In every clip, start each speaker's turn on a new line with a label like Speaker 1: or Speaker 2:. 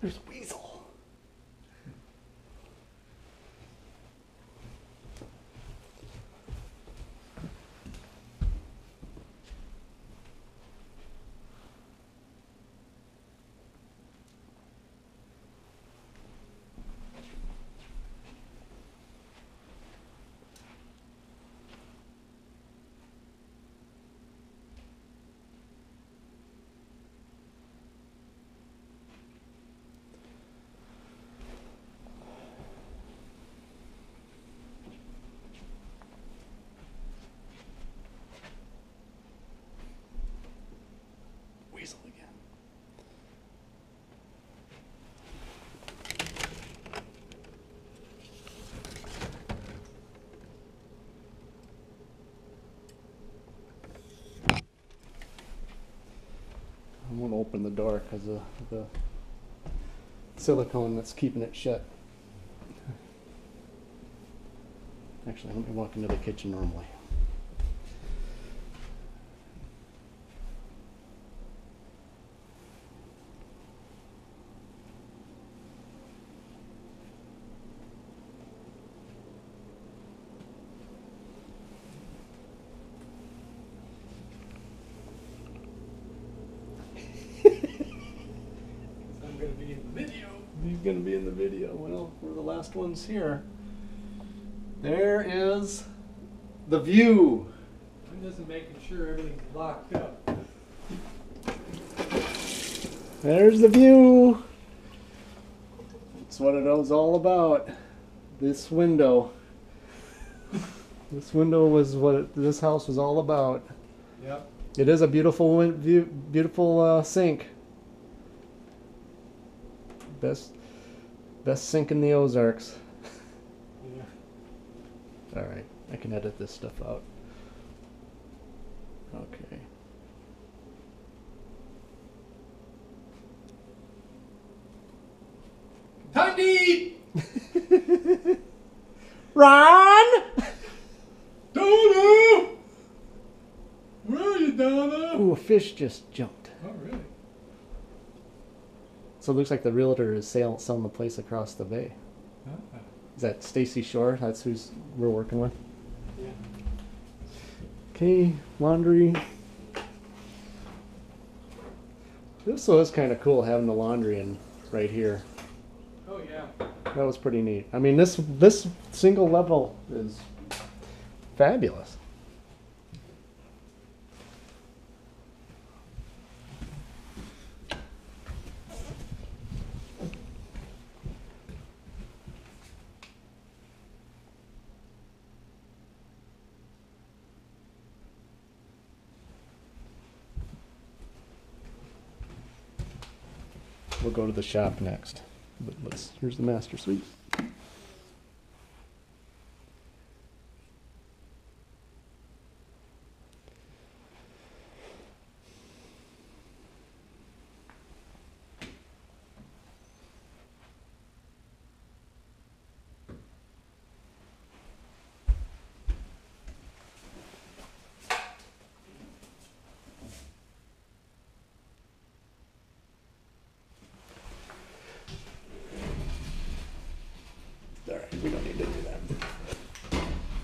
Speaker 1: There's Weasel. Weasel again. I won't open the door because of the silicone that's keeping it shut. Actually, let me walk into the kitchen normally.
Speaker 2: I'm going to be in the video.
Speaker 1: He's going to be in the video. Well, we're the last ones here. There is the view.
Speaker 2: I'm just making sure everything's locked up.
Speaker 1: There's the view. That's what it was all about. This window. This window was what this house was all about.
Speaker 2: Yep.
Speaker 1: It is a beautiful view, beautiful sink. Best sink in the Ozarks.
Speaker 2: Yeah.
Speaker 1: All right, I can edit this stuff out. Okay.
Speaker 2: Time to eat!
Speaker 1: Ron!
Speaker 2: Donna! Where are you, Donna?
Speaker 1: Ooh, a fish just jumped.
Speaker 2: Oh, really?
Speaker 1: So it looks like the realtor is selling the place across the bay.
Speaker 2: Ah.
Speaker 1: Is that Stacy Shore? That's who's we're working with.
Speaker 2: Yeah.
Speaker 1: Okay, laundry. This was kind of cool having the laundry in right here.
Speaker 2: Oh, yeah.
Speaker 1: That was pretty neat. I mean, this single level is fabulous. We'll go to the shop next. But here's the master suite. All right, we don't need to do that.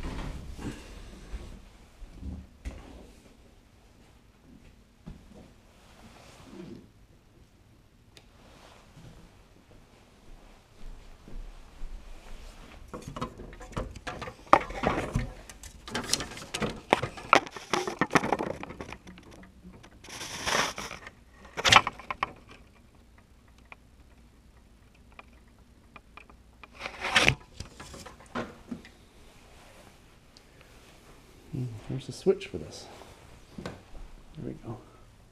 Speaker 1: There's a switch for this. There we go.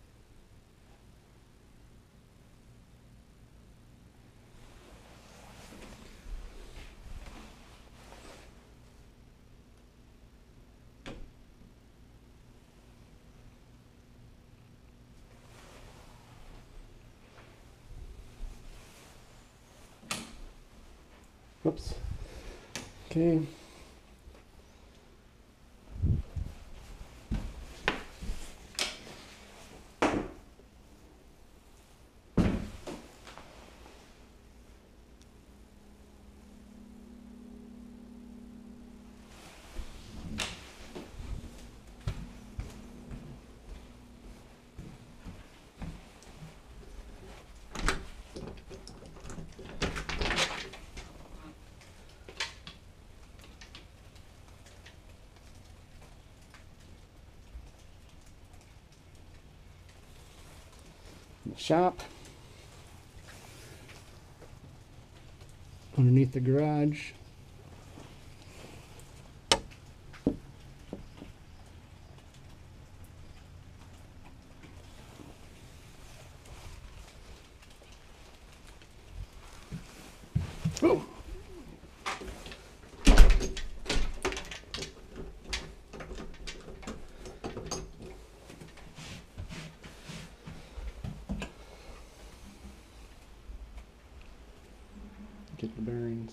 Speaker 1: Whoops. Okay. shop. Underneath the garage. Boom. Get the bearings.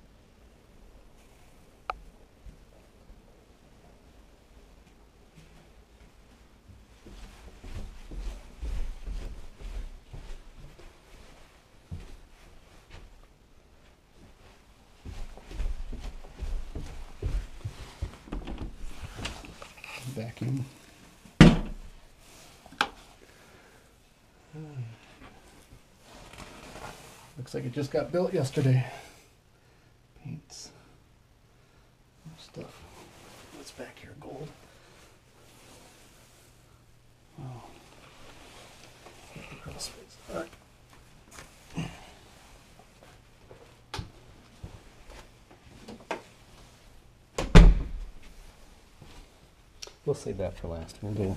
Speaker 1: Vacuum. Looks like it just got built yesterday. Paints. Stuff. What's back here? Gold. Oh. Crawl space. All right. We'll save that for last. We'll go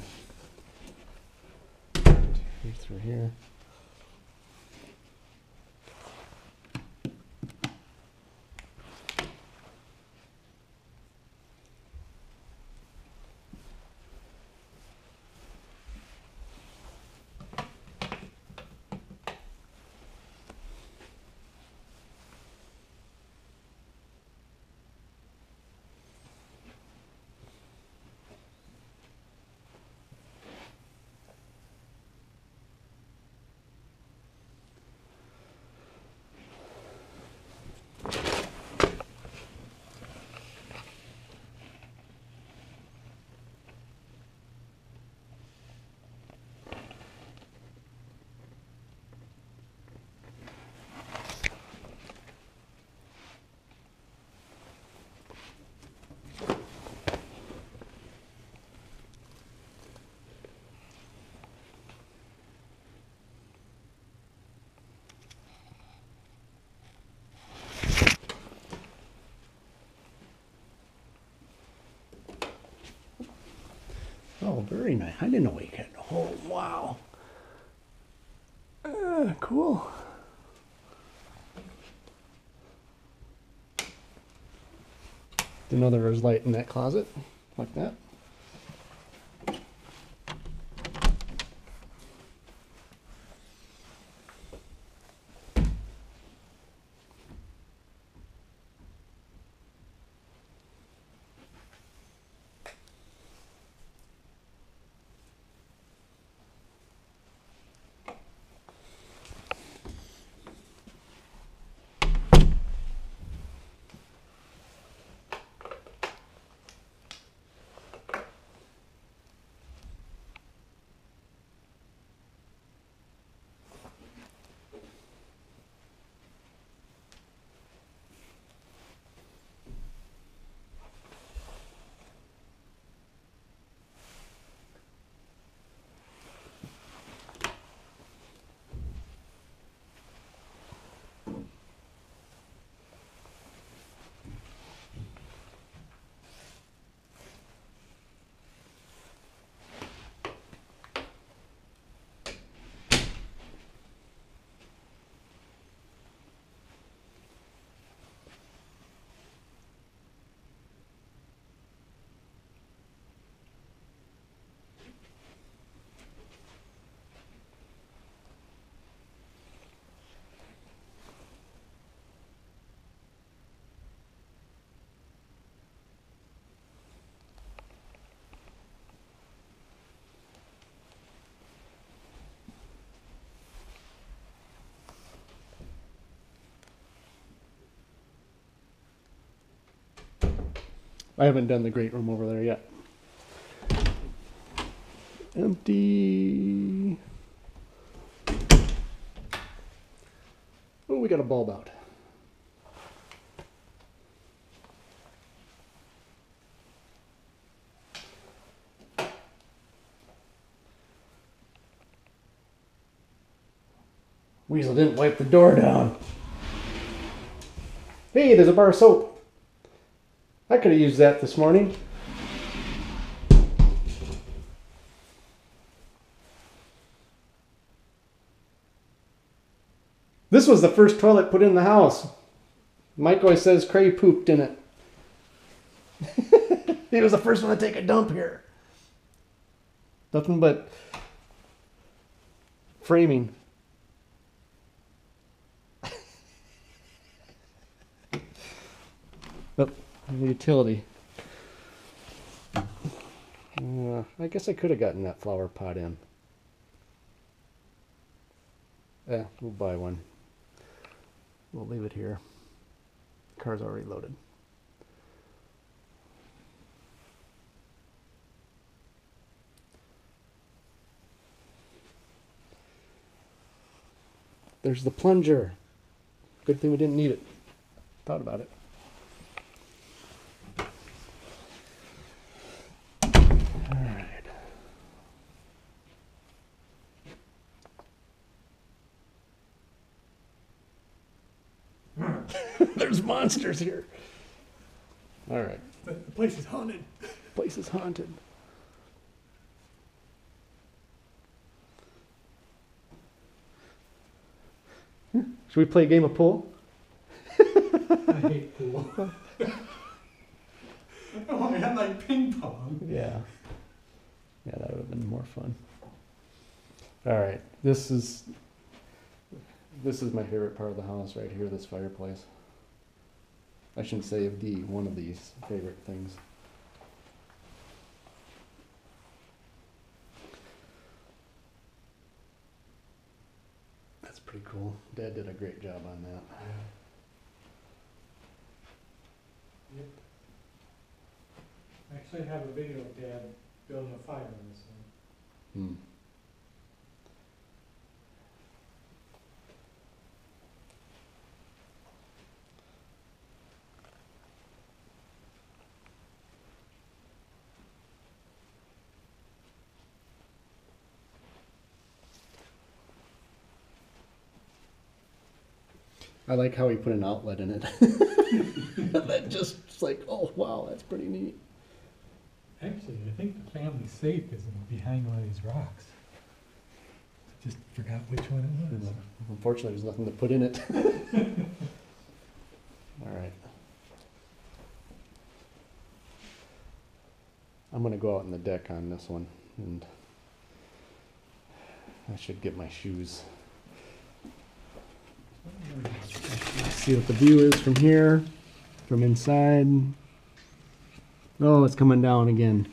Speaker 1: through here. Oh, very nice. I didn't know he had. Oh, wow. Cool. Didn't know there was light in that closet like that. I haven't done the great room over there yet. Empty. Oh, we got a bulb out. Weasel didn't wipe the door down. Hey, there's a bar of soap. I could have used that this morning. This was the first toilet put in the house. Mike always says Cray pooped in it. He was the first one to take a dump here. Nothing but framing. Oh, the utility. I guess I could have gotten that flower pot in. Yeah, we'll buy one. We'll leave it here. Car's already loaded. There's the plunger. Good thing we didn't need it. Thought about it. All right. There's monsters here. All right.
Speaker 2: The place is haunted.
Speaker 1: Place is haunted. Should we play a game of pool?
Speaker 2: I hate pool. Oh, I had like ping pong.
Speaker 1: Yeah. Yeah, that would have been more fun. All right. This is my favorite part of the house right here, this fireplace. I shouldn't say one of these favorite things. That's pretty cool. Dad did a great job on that.
Speaker 2: Yep. Actually, I have a video of Dad building a fire in this thing.
Speaker 1: Hmm. I like how he put an outlet in it. That just it's like, oh wow, that's pretty neat.
Speaker 2: Actually, I think the family safe is behind one of these rocks. I just forgot which one it was.
Speaker 1: Unfortunately, there's nothing to put in it. All right. I'm gonna go out on the deck on this one, and I should get my shoes. See what the view is from here, from inside. Oh, it's coming down again.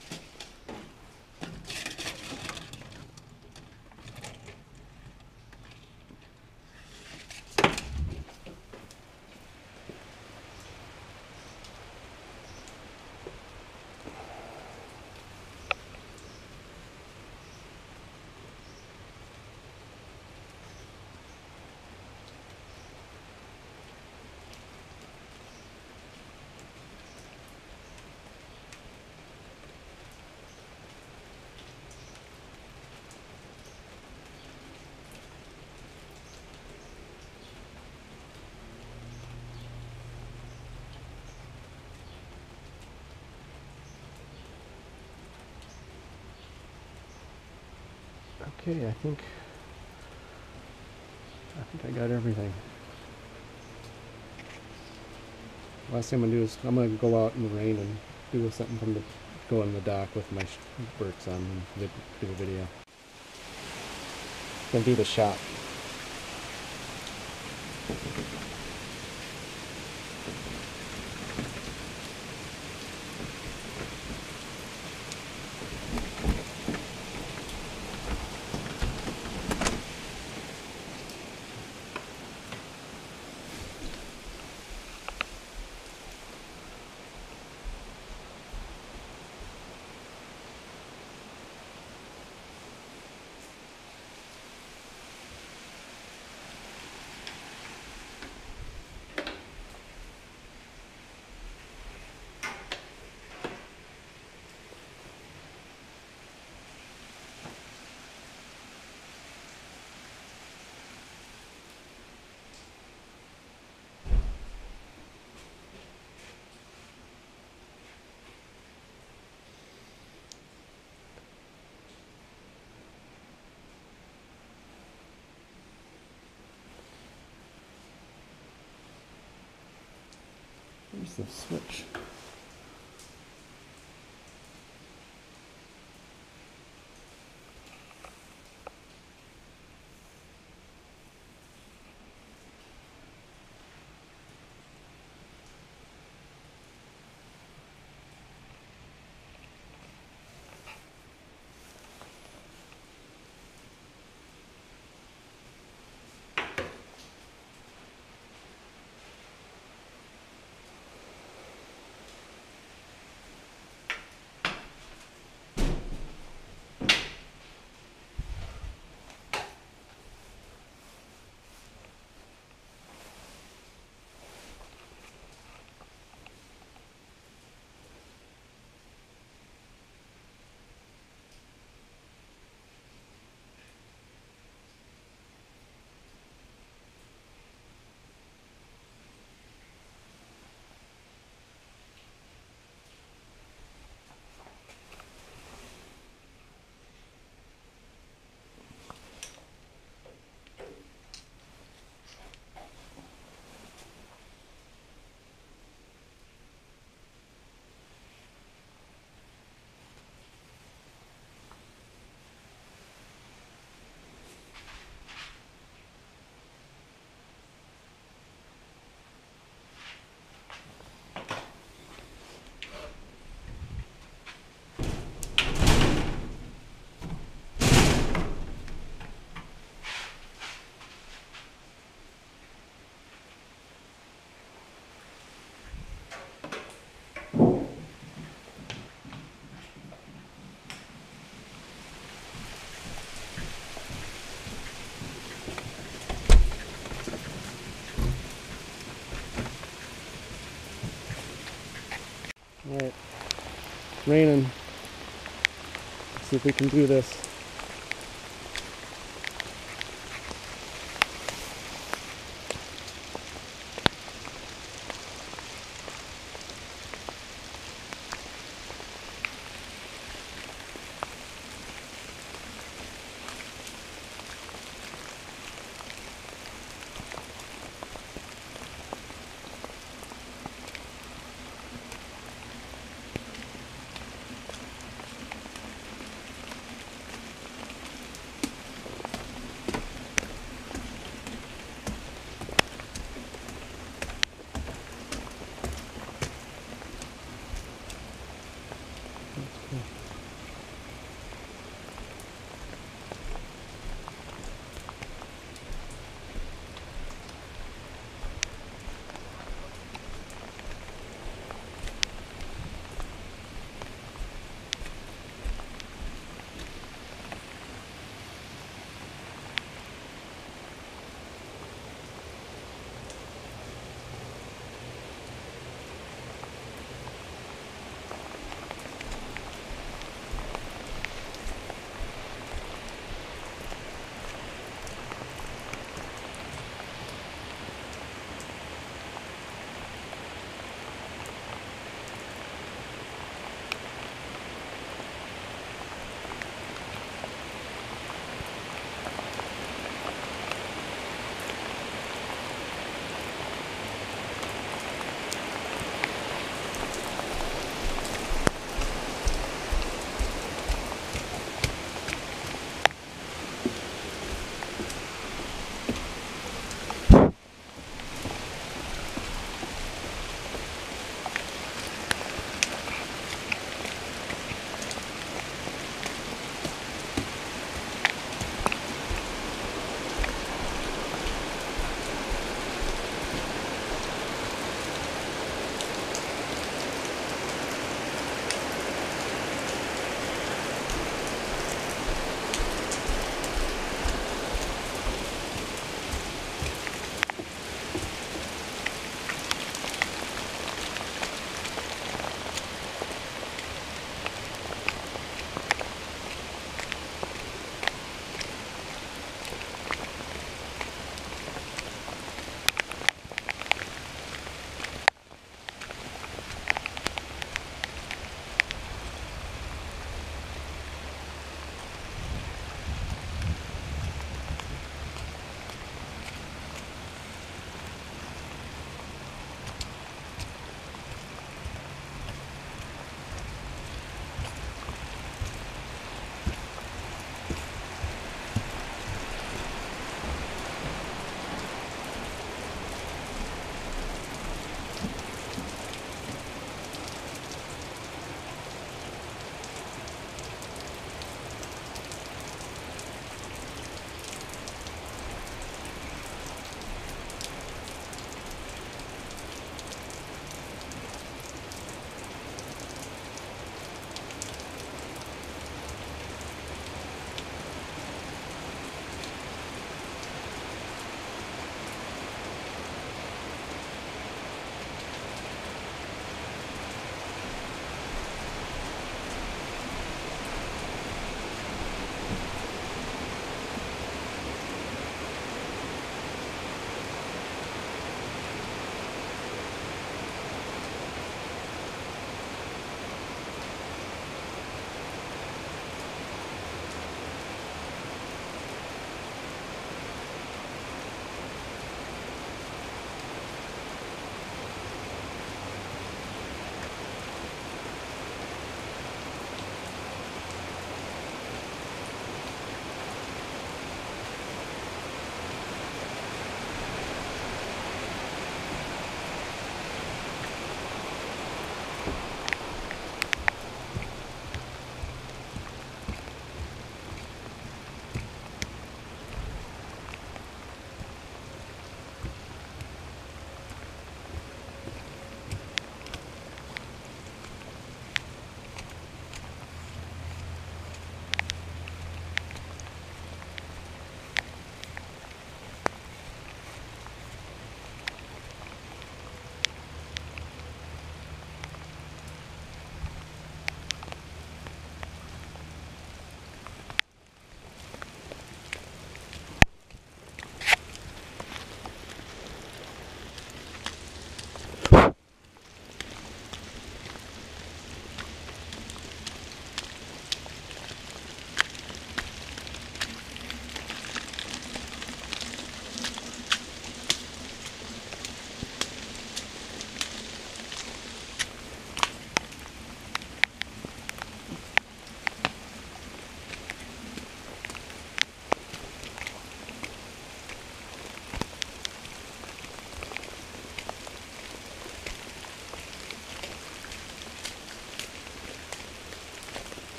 Speaker 1: Okay, I think I got everything. Last thing I'm gonna do is I'm gonna go out in the rain and do something from the go on the dock with my works on and do a video. Gonna do the shot. Where's the switch? Alright, it's raining. Let's see if we can do this.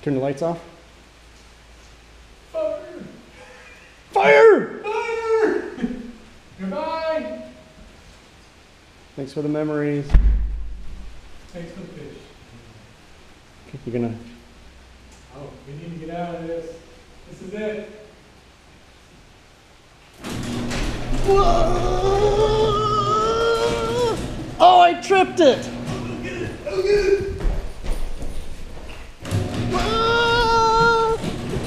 Speaker 1: Turn the lights off.
Speaker 2: Fire!
Speaker 1: Fire!
Speaker 2: Fire! Goodbye!
Speaker 1: Thanks for the memories.
Speaker 2: Thanks for the fish.
Speaker 1: You're gonna.
Speaker 2: Oh, we need to get out of this. This is it.
Speaker 1: Whoa! Oh, I tripped it! Whoa!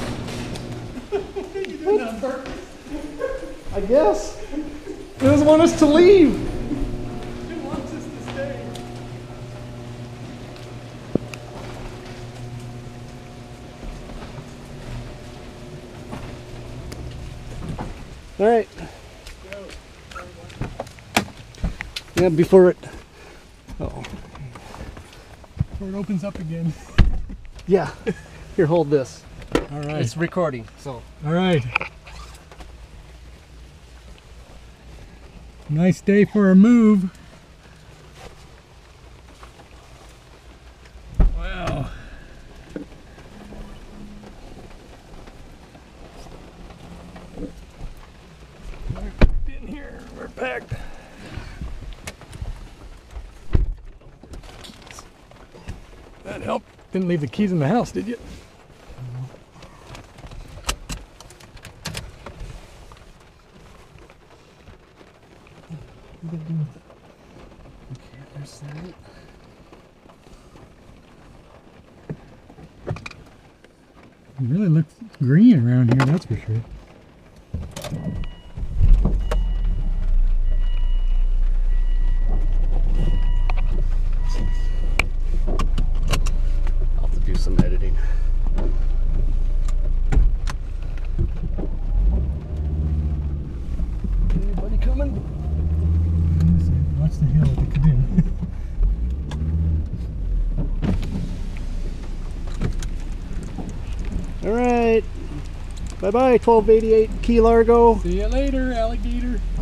Speaker 2: You doing that on purpose?
Speaker 1: I guess. It doesn't want us to leave.
Speaker 2: It wants us to stay.
Speaker 1: All right. Yeah, before it. Oh.
Speaker 2: Before it opens up again.
Speaker 1: Yeah. Here, hold this.
Speaker 2: All right.
Speaker 1: It's recording, so.
Speaker 2: All right. Nice day for a move. Wow. We're in here. We're packed. That helped. Didn't leave the keys in the house, did you?
Speaker 1: Okay, there's that.
Speaker 2: It really looks green around here, that's for sure.
Speaker 1: I'll have to do some editing. Anybody coming?
Speaker 2: Watch the hill with the canoe.
Speaker 1: All right. Bye-bye, 1288 Key Largo.
Speaker 2: See you later, alligator.